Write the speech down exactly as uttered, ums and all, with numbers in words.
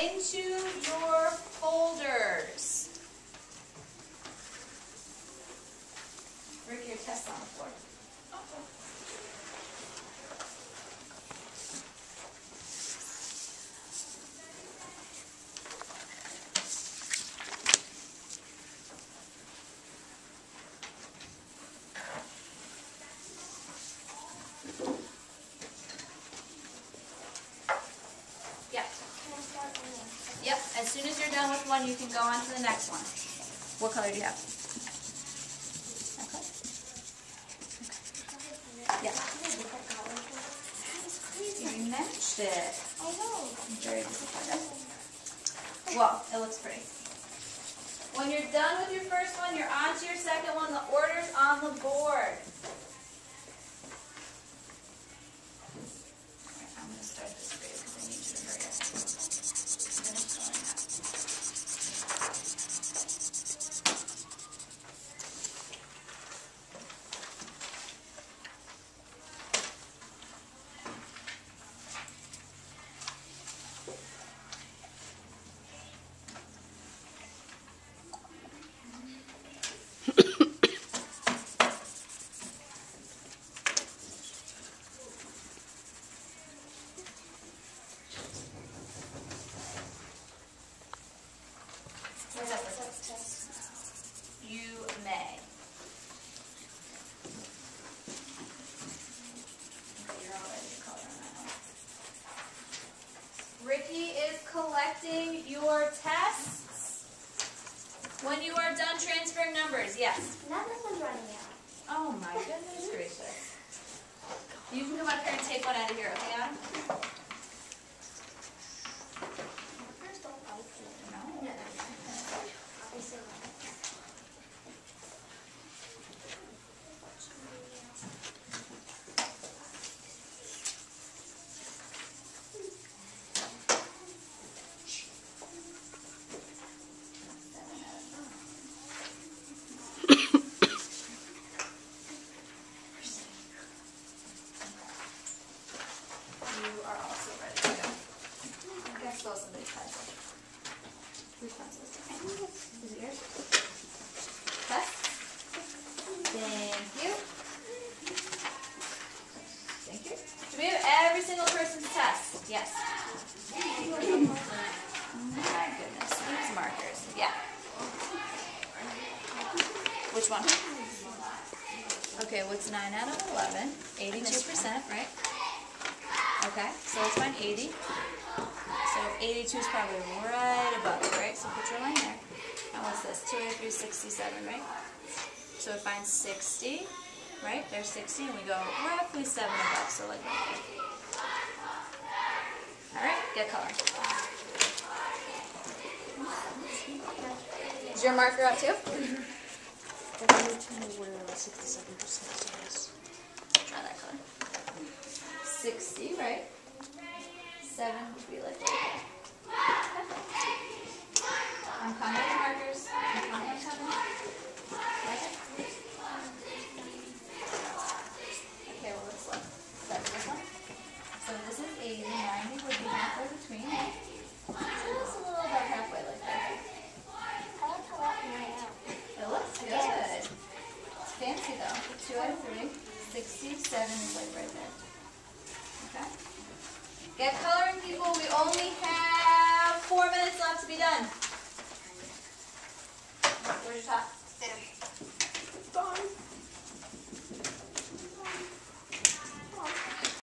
into your folders. Rick, your test's on the floor. Yep, as soon as you're done with one, you can go on to the next one. What color do you have? Okay. Yeah. You matched it. I know. I'm very disappointed. Well, it looks pretty. When you're done with your first one, you're on to your second one. The order's on the board. Alright, I'm going to start this for you because I need you to hurry up. You may. Okay, you're all ready to color on that one. Ricky is collecting your tests. When you are done transferring numbers, yes. Now this one's running out. Oh my goodness gracious. You can come up here and take one out of here, okay, Adam? Markers don't open. No. No, no, no. Obviously not. You are also ready to go. I guess throw somebody's pencil. Whose pencil is it? Is it yours? Okay. Thank you. Thank you. Do we have every single person's test? Yes. My goodness. These markers. Yeah. Which one? Okay, what's nine out of eleven? eighty-two percent, right? Okay, so let's find eighty. So eighty-two is probably right above it, right? So put your line there. Now what's this? two eighty-three, sixty-seven, right? So it finds sixty, right? There's sixty, and we go roughly seven above, so like right there. Alright, get coloring. Is your marker up too? Try that color. sixty, right? seven would be like right there. I'm coming with the markers. I'm coming, I'm coming. Right there. Okay, well let's look. That's this one. So this is eighty, ninety would be halfway between. So just a little about halfway like that. I like how that went out. It looks good. It's fancy though. two out of three. sixty-seven is like right there. Okay. Get coloring, people. We only have four minutes left to be done. Where's your top?